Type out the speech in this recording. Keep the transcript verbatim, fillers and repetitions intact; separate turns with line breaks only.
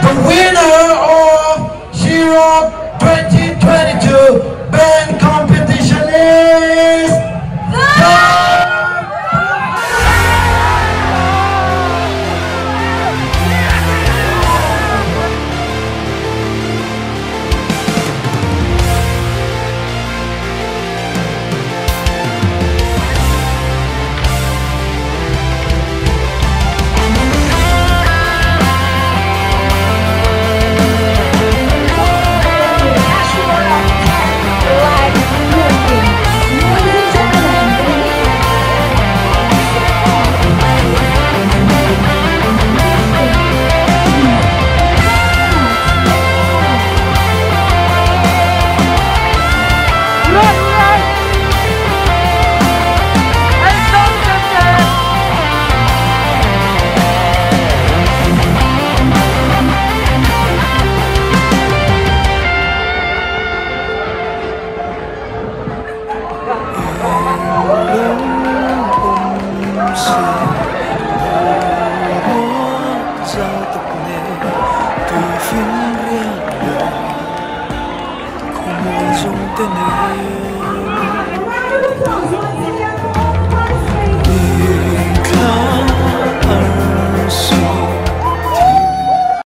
The winner of Shiro twenty twenty-two band competition is
Hãy subscribe cho kênh Ghiền Mì Gõ để không bỏ lỡ những video hấp dẫn.